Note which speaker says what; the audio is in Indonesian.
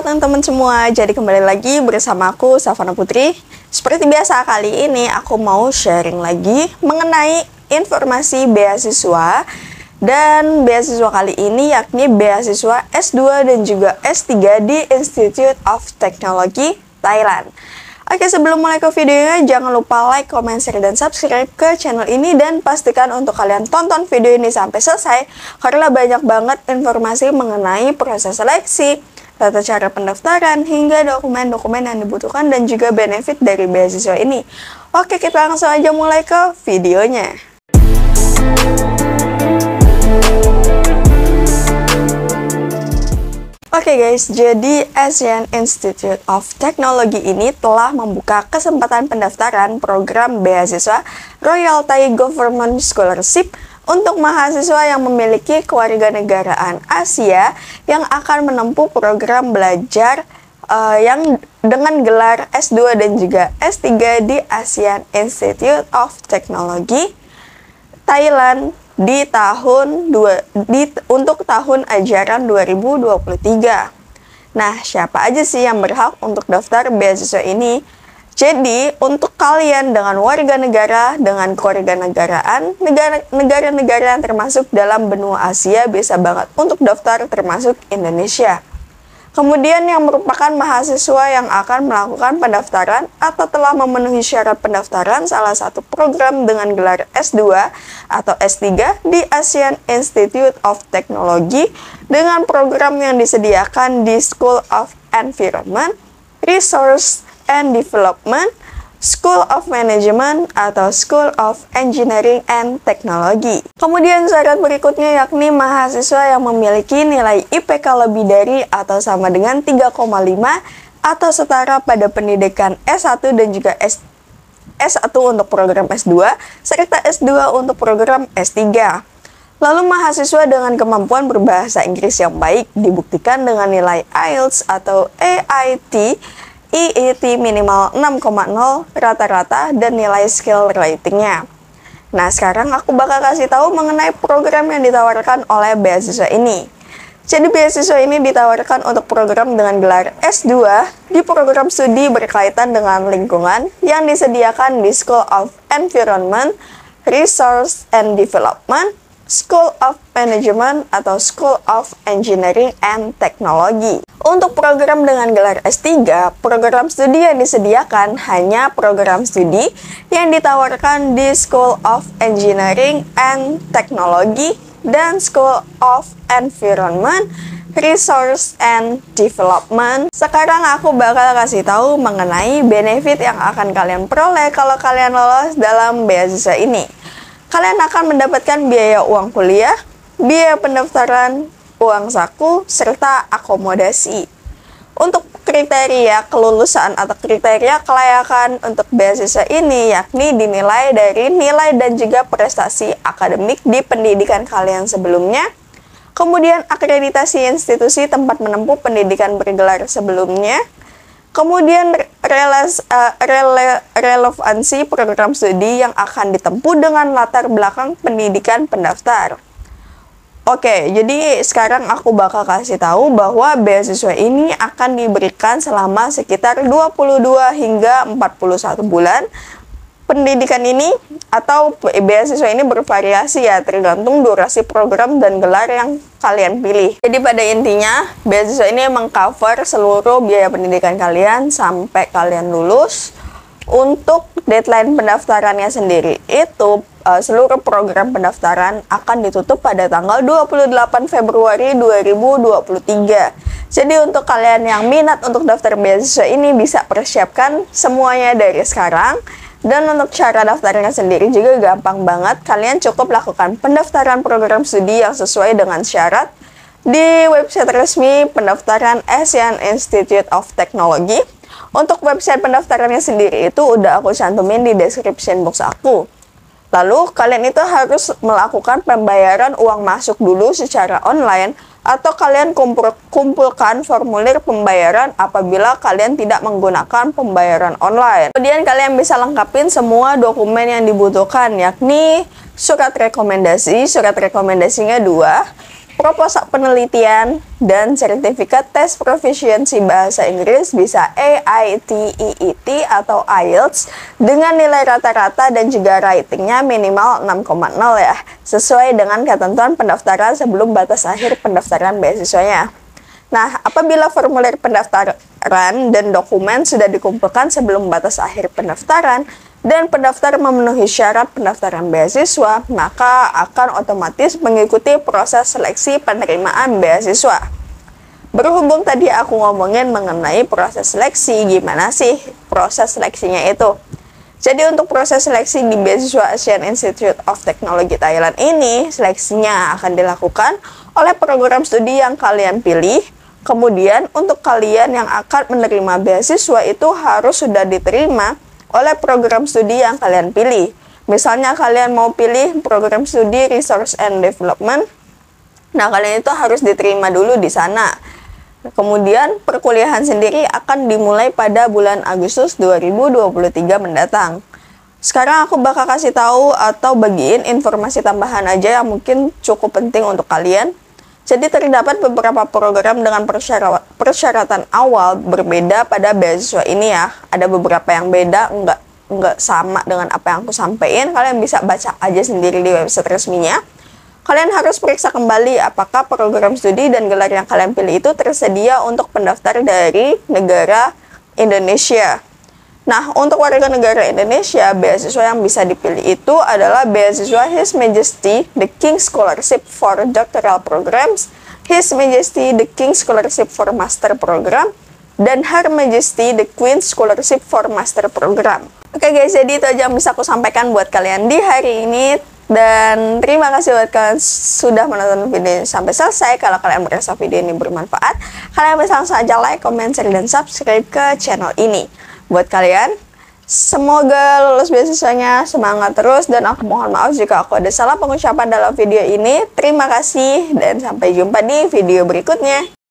Speaker 1: Halo teman-teman semua, jadi kembali lagi bersama aku, Savana Putri. Seperti biasa, kali ini aku mau sharing lagi mengenai informasi beasiswa. Dan beasiswa kali ini yakni beasiswa S2 dan juga S3 di Institute of Technology, Thailand. Oke, sebelum mulai ke videonya, jangan lupa like, comment, share, dan subscribe ke channel ini. Dan pastikan untuk kalian tonton video ini sampai selesai, karena banyak banget informasi mengenai proses seleksi, tata cara pendaftaran, hingga dokumen-dokumen yang dibutuhkan dan juga benefit dari beasiswa ini. Oke, kita langsung aja mulai ke videonya. Oke guys, jadi Asian Institute of Technology ini telah membuka kesempatan pendaftaran program beasiswa Royal Thai Government Scholarship untuk mahasiswa yang memiliki kewarganegaraan Asia yang akan menempuh program belajar yang dengan gelar S2 dan juga S3 di Asian Institute of Technology Thailand untuk tahun ajaran 2023. Nah, siapa aja sih yang berhak untuk daftar beasiswa ini? Jadi, untuk kalian dengan warga negara dengan kewarganegaraan negara-negara yang termasuk dalam benua Asia bisa banget untuk daftar, termasuk Indonesia. Kemudian yang merupakan mahasiswa yang akan melakukan pendaftaran atau telah memenuhi syarat pendaftaran salah satu program dengan gelar S2 atau S3 di Asian Institute of Technology dengan program yang disediakan di School of Environment, Resource and Development, School of Management atau School of Engineering and Technology. Kemudian syarat berikutnya yakni mahasiswa yang memiliki nilai IPK lebih dari atau sama dengan 3,5 atau setara pada pendidikan S1 dan juga S1 untuk program S2 serta S2 untuk program S3. Lalu mahasiswa dengan kemampuan berbahasa Inggris yang baik dibuktikan dengan nilai IELTS atau EIT minimal 6,0 rata-rata dan nilai skill ratingnya. Nah, sekarang aku bakal kasih tahu mengenai program yang ditawarkan oleh beasiswa ini. Jadi beasiswa ini ditawarkan untuk program dengan gelar S2 di program studi berkaitan dengan lingkungan yang disediakan di School of Environment, Resource and Development, School of Management atau School of Engineering and Technology. Untuk program dengan gelar S3, program studi yang disediakan hanya program studi yang ditawarkan di School of Engineering and Technology dan School of Environment, Resource and Development. Sekarang aku bakal kasih tahu mengenai benefit yang akan kalian peroleh kalau kalian lolos dalam beasiswa ini. Kalian akan mendapatkan biaya uang kuliah, biaya pendaftaran, uang saku, serta akomodasi. Untuk kriteria kelulusan atau kriteria kelayakan untuk beasiswa ini yakni dinilai dari nilai dan juga prestasi akademik di pendidikan kalian sebelumnya, kemudian akreditasi institusi tempat menempuh pendidikan bergelar sebelumnya, kemudian relevansi program studi yang akan ditempuh dengan latar belakang pendidikan pendaftar. Oke, jadi sekarang aku bakal kasih tahu bahwa beasiswa ini akan diberikan selama sekitar 22 hingga 41 bulan. Pendidikan ini atau beasiswa ini bervariasi ya, tergantung durasi program dan gelar yang kalian pilih. Jadi pada intinya, beasiswa ini mengcover seluruh biaya pendidikan kalian sampai kalian lulus. Untuk deadline pendaftarannya sendiri itu seluruh program pendaftaran akan ditutup pada tanggal 28 Februari 2023. Jadi untuk kalian yang minat untuk daftar beasiswa ini bisa persiapkan semuanya dari sekarang. Dan untuk cara daftarnya sendiri juga gampang banget. Kalian cukup lakukan pendaftaran program studi yang sesuai dengan syarat di website resmi pendaftaran Asian Institute of Technology. Untuk website pendaftarannya sendiri itu udah aku cantumin di description box aku. Lalu kalian itu harus melakukan pembayaran uang masuk dulu secara online atau kalian kumpulkan formulir pembayaran apabila kalian tidak menggunakan pembayaran online. Kemudian kalian bisa lengkapin semua dokumen yang dibutuhkan yakni surat rekomendasi, surat rekomendasinya 2, proposal penelitian, dan sertifikat tes proficiency bahasa Inggris bisa AITEET atau IELTS dengan nilai rata-rata dan juga ratingnya minimal 6,0 ya, sesuai dengan ketentuan pendaftaran sebelum batas akhir pendaftaran beasiswanya. Nah, apabila formulir pendaftaran dan dokumen sudah dikumpulkan sebelum batas akhir pendaftaran, dan pendaftar memenuhi syarat pendaftaran beasiswa, maka akan otomatis mengikuti proses seleksi penerimaan beasiswa. Berhubung tadi aku ngomongin mengenai proses seleksi, gimana sih proses seleksinya itu? Jadi untuk proses seleksi di beasiswa Asian Institute of Technology Thailand ini, seleksinya akan dilakukan oleh program studi yang kalian pilih. Kemudian untuk kalian yang akan menerima beasiswa itu harus sudah diterima oleh program studi yang kalian pilih. Misalnya kalian mau pilih program studi Research and Development, nah kalian itu harus diterima dulu di sana. Kemudian perkuliahan sendiri akan dimulai pada bulan Agustus 2023 mendatang. Sekarang aku bakal kasih tahu atau bagiin informasi tambahan aja yang mungkin cukup penting untuk kalian. Jadi terdapat beberapa program dengan persyaratan awal berbeda pada beasiswa ini ya. Ada beberapa yang beda, nggak sama dengan apa yang aku sampaikan. Kalian bisa baca aja sendiri di website resminya. Kalian harus periksa kembali apakah program studi dan gelar yang kalian pilih itu tersedia untuk pendaftar dari negara Indonesia. Nah, untuk warga negara Indonesia, beasiswa yang bisa dipilih itu adalah beasiswa His Majesty the King Scholarship for Doctoral Programs, His Majesty the King Scholarship for Master Program, dan Her Majesty the Queen Scholarship for Master Program. Oke guys, jadi itu aja yang bisa aku sampaikan buat kalian di hari ini. Dan terima kasih buat kalian sudah menonton video ini sampai selesai. Kalau kalian merasa video ini bermanfaat, kalian bisa langsung aja like, comment, share, dan subscribe ke channel ini. Buat kalian, semoga lulus beasiswanya, semangat terus, dan aku mohon maaf jika aku ada salah pengucapan dalam video ini. Terima kasih dan sampai jumpa di video berikutnya.